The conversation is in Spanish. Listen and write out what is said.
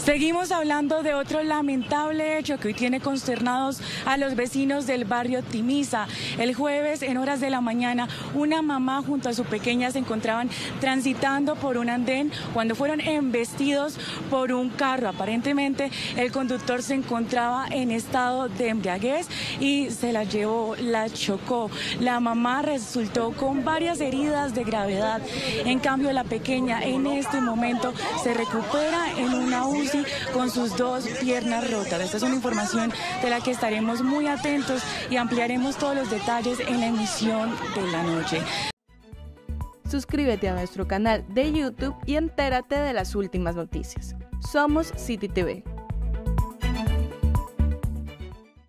Seguimos hablando de otro lamentable hecho que hoy tiene consternados a los vecinos del barrio Timisa. El jueves, en horas de la mañana, una mamá junto a su pequeña se encontraban transitando por un andén cuando fueron embestidos por un carro. Aparentemente, el conductor se encontraba en estado de embriaguez y se la llevó, la chocó. La mamá resultó con varias heridas de gravedad. En cambio, la pequeña en este momento se recupera en una UCI con sus dos piernas rotas. Esta es una información de la que estaremos muy atentos y ampliaremos todos los detalles en la emisión de la noche. Suscríbete a nuestro canal de YouTube y entérate de las últimas noticias. Somos City TV.